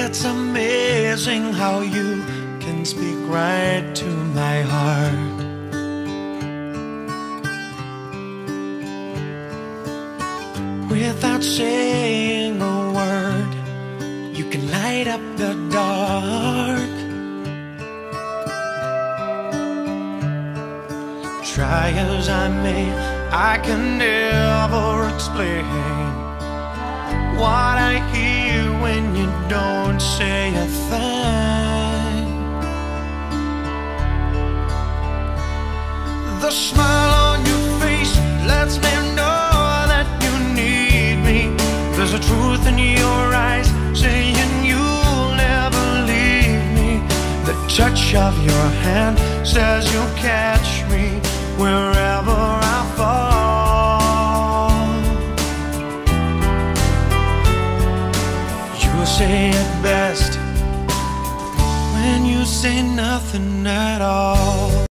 It's amazing how you can speak right to my heart. Without saying a word, you can light up the dark. Try as I may, I can never explain what I hear when you don't say a thing. The smile on your face lets me know that you need me. There's a truth in your eyes saying you'll never leave me. The touch of your hand says you'll catch me wherever I fall. You say it best when you say nothing at all.